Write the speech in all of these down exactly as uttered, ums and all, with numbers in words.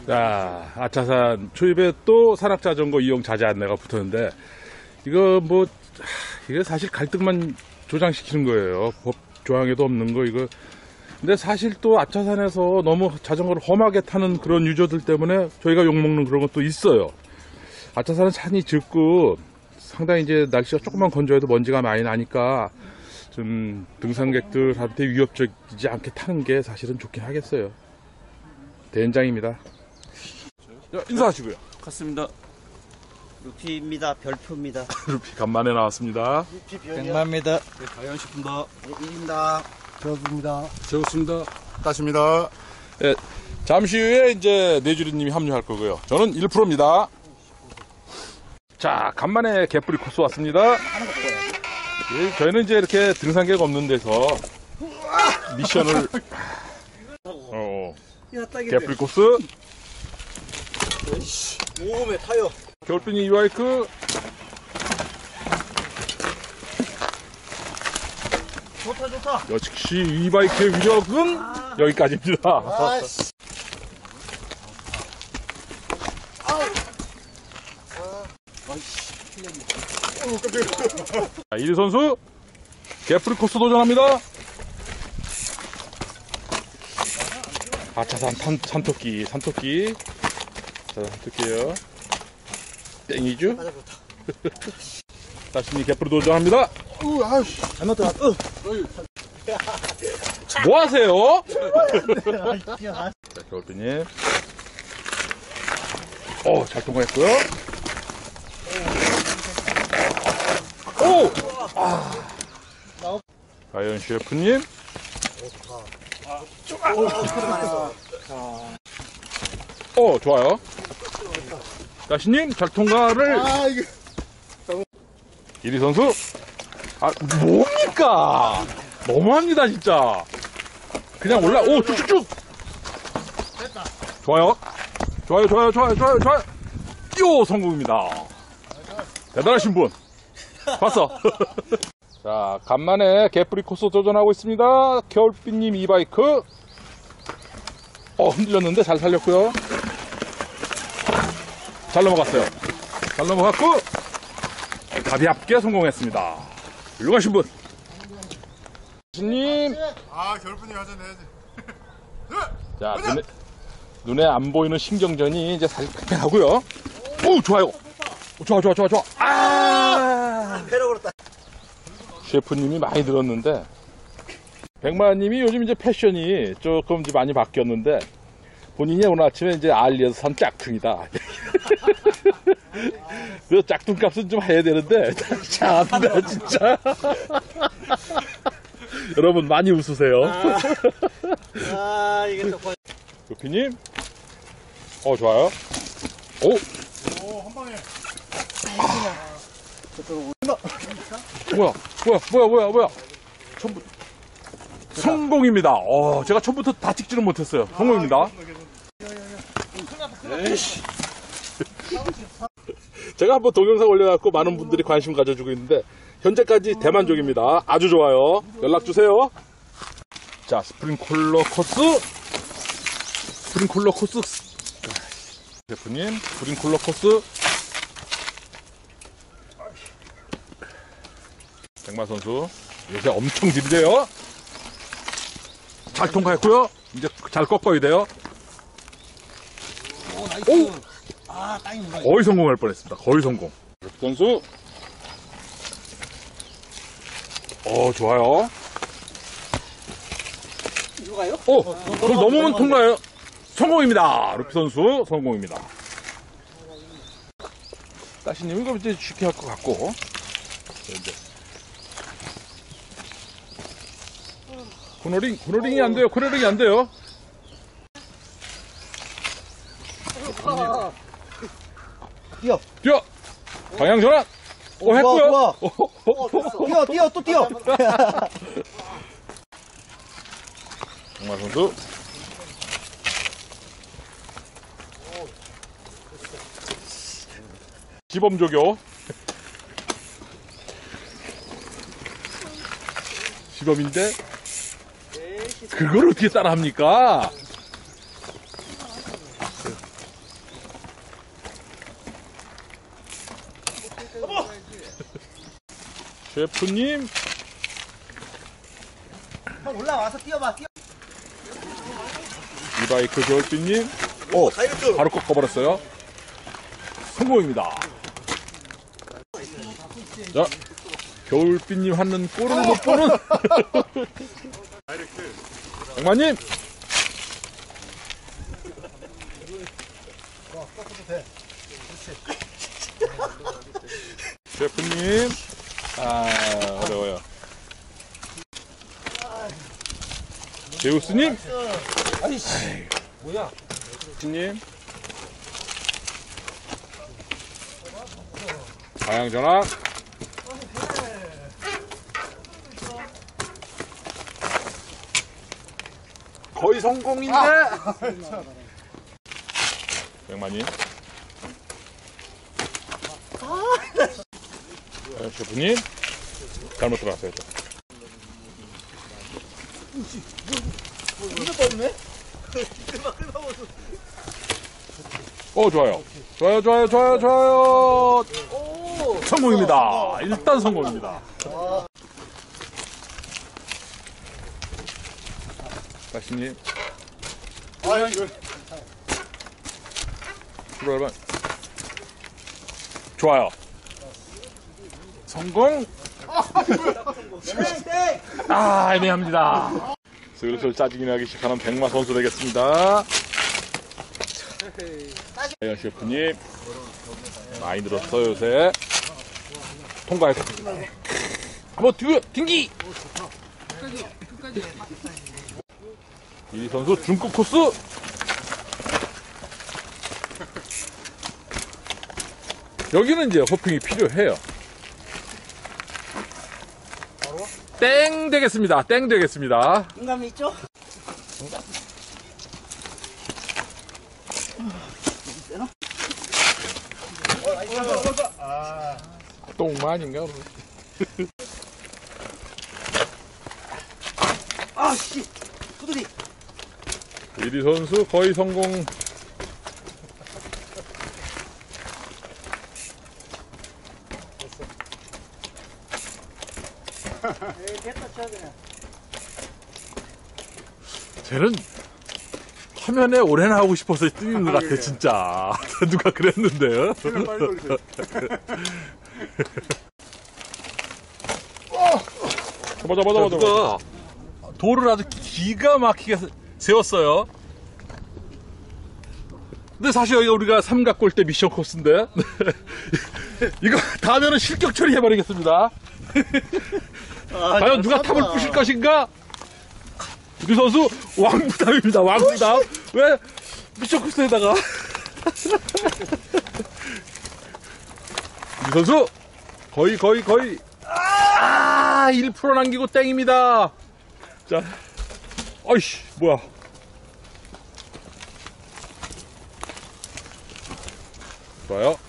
자, 아차산 초입에 또 산악자전거 이용 자제 안내가 붙었는데, 이거 뭐, 이게 사실 갈등만 조장시키는 거예요. 법 조항에도 없는 거, 이거. 근데 사실 또 아차산에서 너무 자전거를 험하게 타는 그런 유저들 때문에 저희가 욕먹는 그런 것도 있어요. 아차산은 산이 짙고, 상당히 이제 날씨가 조금만 건조해도 먼지가 많이 나니까, 좀 등산객들한테 위협적이지 않게 타는 게 사실은 좋긴 하겠어요. 대행장입니다. 자, 인사하시고요. 같습니다. 루피입니다. 별표입니다. 루피 간만에 나왔습니다. 백만입니다. 네, 가연식입니다. 네, 일입니다. 저수입니다. 재우습니다. 따십니다. 네, 잠시 후에 이제 내주리님이 합류할 거고요. 저는 일 퍼센트입니다. 자, 간만에 개뿌리 코스 왔습니다. 예, 저희는 이제 이렇게 등산객 없는 데서 미션을 어, 개뿌리 코스 오메 타요. 겨울빈이 이바이크 좋다 좋다. 역시 이바이크의 위력은 여기까지입니다. 아씨. 자, 이리 선수 개뿌리 코스 도전합니다. 아차산 탄, 산토끼 산토끼 자, 산토끼예요. 땡이죠? 다시 개뿌리 도전합니다. 우, 아씨. 안 나왔다. 어. 뭐 하세요? 자, 겨울비님. 오, 잘 통과했고요. 오! 아. 가연 셰프님. 오, 좋아요. 다시님, 잘 통과를. 아, 이게. 이리 선수. 아, 뭡니까? 너무합니다, 진짜. 그냥 올라, 오, 쭉쭉쭉. 좋아요. 좋아요, 좋아요, 좋아요, 좋아요, 좋아요. 요, 성공입니다. 대단하신 분. 봤어. 자, 간만에 개뿌리 코스 도전하고 있습니다. 겨울빛님 이바이크. 어, 흔들렸는데 잘 살렸고요. 잘 넘어갔어요. 잘 넘어갔고, 가볍게 성공했습니다. 훌륭하신 분. 님. 아, 결분이 하자 내야지. 자, 눈에, 눈에 안 보이는 신경전이 이제 살짝 하고요. 오, 좋아요. 좋아, 좋아, 좋아, 좋아. 아! 패러버렸다. 셰프님이 많이 들었는데, 백마님이 요즘 이제 패션이 조금 이제 많이 바뀌었는데, 본인이 오늘 아침에 이제 알리에서 산 짝퉁이다. 그 짝퉁 값은 좀 해야 되는데, 참다, 진짜. 여러분, 많이 웃으세요. 아, 아 이게 또. 루피님. 어, 좋아요. 오! 오, 한 방에. 뭐야, 뭐야, 뭐야, 뭐야, 뭐야. 처음부터. 성공입니다. 어, 제가 처음부터 다 찍지는 못했어요. 성공입니다. 에이씨. 제가 한번 동영상 올려갖고 많은 분들이 관심 가져주고 있는데, 현재까지 대만족입니다. 아주 좋아요. 연락주세요. 자, 스프링쿨러 코스. 스프링쿨러 코스. 셰프님, 스프링쿨러 코스. 백마 선수, 요새 엄청 들이대요. 잘 통과했고요. 이제 잘 꺾어야 돼요. 오 나이스. 오! 아 땅이 거의 성공할 뻔했습니다. 거의 성공. 선수. 어, 좋아요. 이거 가요? 오, 그걸 넘으면 통과해요. 성공입니다. 루피 선수 성공입니다. 따시님 이거 이제 쉽게 할 것 같고. 이제 코너링, 코너링이 안 돼요. 코너링이 안 돼요. 뛰어. 뛰어. 방향 전환. 오, 했고요. 좋아, 오, 오, 오, 오. 뛰어 뛰어 또 뛰어. 정말 선수. 시범조교. 시범인데 그걸 어떻게 따라합니까? 셰프님. 형 올라와서 뛰어봐. 뛰어. 이바이크 겨울빛님. 오, 바로 꺾어버렸어요. 성공입니다. 자, 겨울빛님 하는 골을 못 보는 장마님. 셰프님. 아, 어려워요. 제우스님. 아이씨. 뭐야? 님. 방향전환. 거의 성공인데. 백만님. 아, 셰프님. 잘못 들어갔어요. 이거 뻗네? 어, 좋아요. 좋아요, 좋아요, 좋아요, 좋아요. 오. 성공입니다. 일단 성공입니다. 다시님. 출발반. 좋아요. 성공. 아, 애매합니다. 슬슬 짜증이 나기 시작하는 백마 선수 되겠습니다. 하연 셰프님. 많이 늘었어요, 요새. 통과해서. 한번 뒤, 튕기! 이 선수 중급 코스! 여기는 이제 호핑이 필요해요. 땡 되겠습니다. 땡 되겠습니다. 인감이 있죠? 똥만인가? 아씨. 후드리. 이리 선수 거의 성공. 쟤는 화면에 오래 나오고 싶어서 뛰는 것 같아, 진짜. 누가 그랬는데요? 빨리 돌리세요. 잡아, 잡아, 잡아, 잡아. 돌을 아주 기가 막히게 세웠어요. 근데 사실 여기가 우리가 삼각골 때 미션 코스인데. 이거 다음에는 실격 처리해버리겠습니다. 아, 과연 누가 탑을 부실 것인가? 우리 선수 왕부담입니다. 왕부담. 왜 미션 코스에다가 우리 선수 거의 거의 거의 아 일 퍼센트 남기고 땡입니다. 자, 아이씨 뭐야? 좋아요.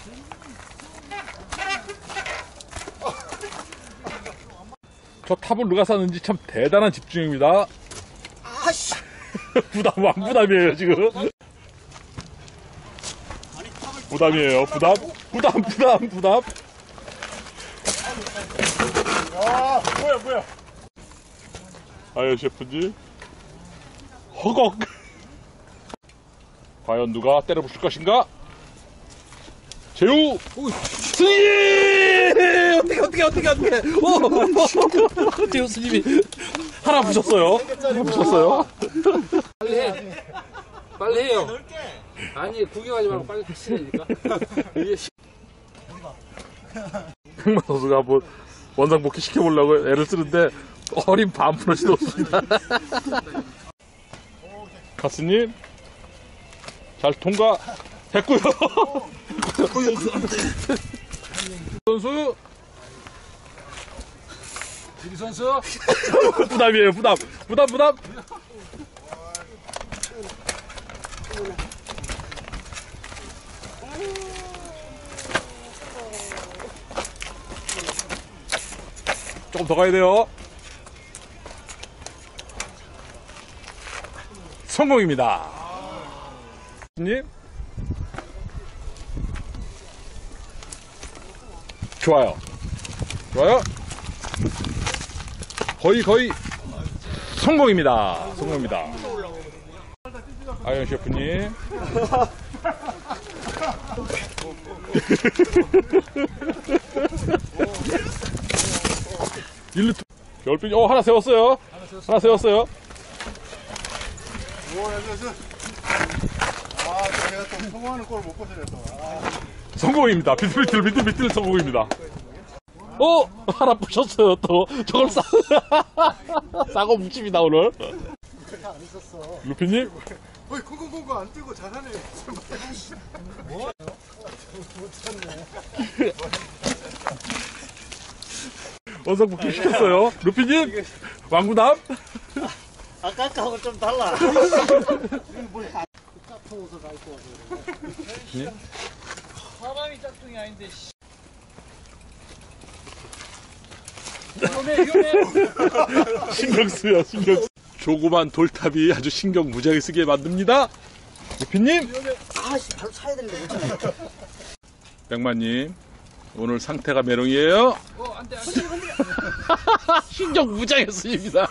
저 탑을 누가 샀는지 참 대단한 집중입니다. 아씨. 부담, 왕부담이에요, 지금. 부담이에요, 부담. 부담, 부담, 부담. 아, 뭐야, 뭐야. 아유, 셰프님. 허걱. 과연 누가 때려부술 것인가? 제우! 스님! 어떻게, 어떻게, 어떻게, 어떻게. 오! 제우 스님이 하나 부셨어요. 하나 부셨어요. 빨리 해. 빨리 해요. 아니, 구경하지 말고 빨리 하시라니까. 백만 선수가 뭐 원상복귀 시켜보려고 애를 쓰는데 어린 반프로지도 없습니다. 가스님 잘 통과했고요. 선수 우리 선수. 부담이에요. 부담 부담 부담. 조금 더 가야 돼요. 성공입니다. 님 좋아요. 좋아요. 거의 거의 성공입니다. 성공입니다. 아연 셰프님. 일루 별빛 어 하나 세웠어요. 하나 세웠어요. 오, 나이스. 아, 제가 또 성공하는 꼴을 못 보시네, 또. 아, 성공입니다. 비틀비틀 비틀비틀 성공입니다. 어 하나 부셨어요. 또 저걸 싸 싸고 묵칩니다 오늘. 루피님. 어이, 콩콩콩콩 안 뜨고 잘하네. 원상복귀 시켰어요. 루피님 왕구남. 아까 거하고 좀 달라. 사람이 짝퉁이 아닌데. 위험해, 위험해. 신경 쓰여 신경 쓰. 조그만 돌탑이 아주 신경 무지하게 쓰게 만듭니다. 루피님. 아씨, 바로 차야 되는데 못 차네. 백만님 오늘 상태가 메롱이에요. 어, 안 돼, 안 돼. 신경 무지하게 쓰입니다.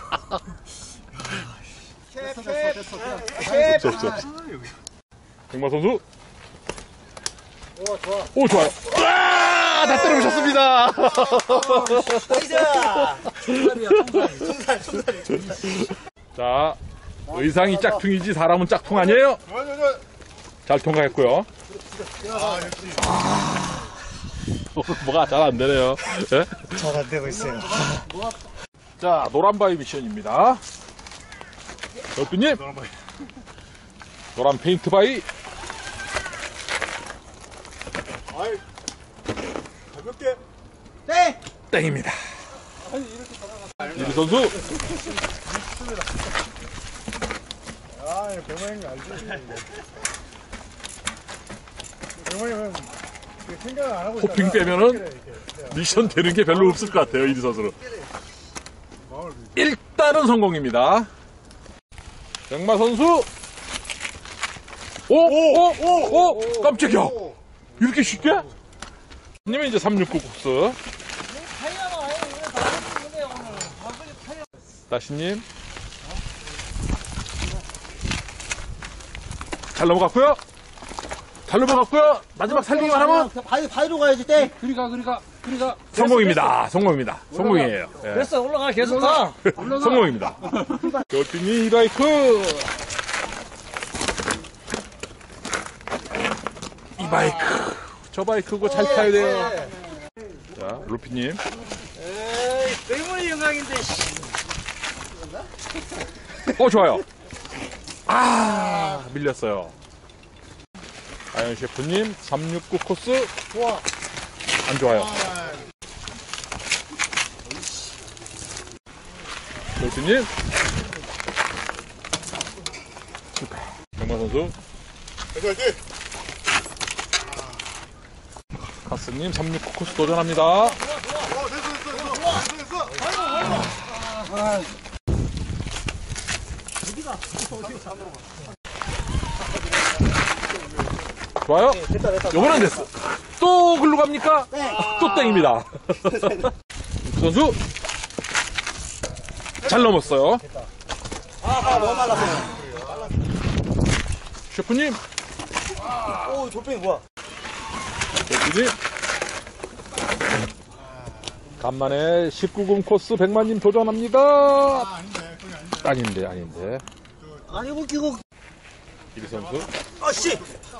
됐어, 됐어, 됐어. 없어 없어 없어. 백만 선수. 오, 좋아. 오 좋아요. 와, 다 때려보셨습니다. 나이스! 총살, 총살. 자 의상이 짝퉁이지 사람은 짝퉁 아니에요. 좋아, 좋아, 좋아. 잘 통과했고요. 아, 역시. 오늘 뭐가 잘 안 되네요. 예? 잘 안 되고 있어요. 자 노란바위 미션입니다. 열두님 노란바위. 노란 페인트 바위. 아이, 가볍게. 네! 땡입니다. 이리 선수. 아, 이거 백만인 거 알지? 백만이면 생각을 안 하고 호핑 있다가 빼면은 이렇게, 이렇게. 미션 되는 게 별로 없을 것 같아요. 이리 선수는. 일단은 성공입니다. 백마 선수. 오, 오, 오, 오, 깜짝이야. 이렇게 쉽게? 님은 이제 삼육구 국수. 다시님. 잘 넘어갔고요. 잘 넘어갔고요. 마지막 살기만 하면 바위, 바위로 가야지, 때. 그리가, 그리가, 그리가. 성공입니다. 성공입니다. 성공이에요. 예. 됐어, 올라가, 계속 가. 성공입니다. 열빈이 이 바이크. 이 바이크. 저 바이크고 잘 타야 돼요. 자, 루피님. 에이, 백문이 영광인데, 씨. 어, 좋아요. 아, 밀렸어요. 아연 셰프님, 삼육구 코스. 좋아. 안 좋아요. 열빈님. 실패. 백만 선수. 화이팅, 화이팅! 카스님, 삼육구 코스 도전합니다. 어, 됐어, 됐어, 됐어. 됐어, 됐어. 좋아요. 됐다, 됐다. 요번엔 됐어. 또 글로 갑니까? 또 땡입니다. 선수 잘 넘었어요. 아, 너무 말랐어. 셰프님, 오, 조병이 뭐야? 셰프님. 간만에 십구 금 코스 백만님 도전합니다. 아, 아닌데, 그게 아닌데. 아닌데, 아닌데. 아니, 웃기고. 이리 선수. 아씨!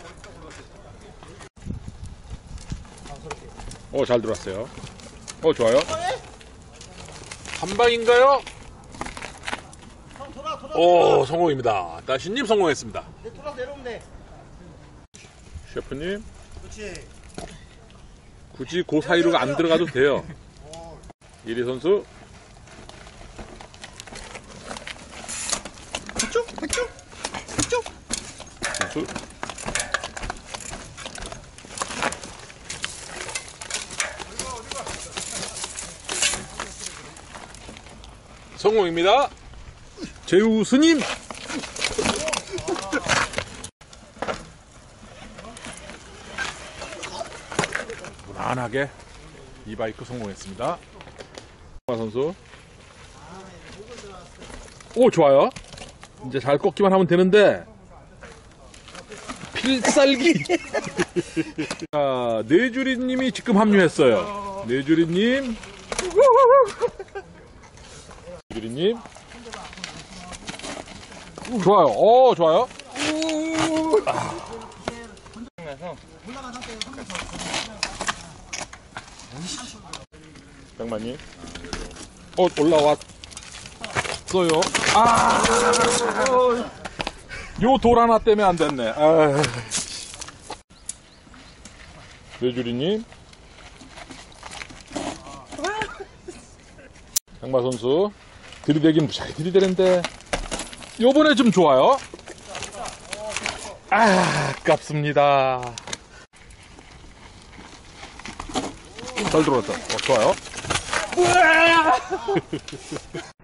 어, 잘 들어왔어요. 어, 좋아요. 한 방인가요? 돌아, 돌아. 오, 성공입니다. 다시님 성공했습니다. 내 돌아 내려오면 돼. 셰프님, 그렇지. 굳이 그 사이로 안 들어가도 돼요. 이리 선수. 그쪽, 그쪽, 그쪽. 선수. 성공입니다. 제우 스님. 무난하게 이 바이크 성공했습니다. 마 선수. 오, 좋아요. 이제 잘 꺾기만 하면 되는데. 필살기. 자, 뇌주리님이 지금 합류했어요. 뇌주리님. 뇌주리님. 좋아요. 오, 좋아요. 장만님. 어, 올라왔어요. 아, 요 돌 하나 때문에 안 됐네. 아. 뇌주리님. 장마 선수. 들이대긴 무지하게 들이대는데. 요번에 좀 좋아요. 아, 아깝습니다. 잘 들어왔다. 어, 좋아요.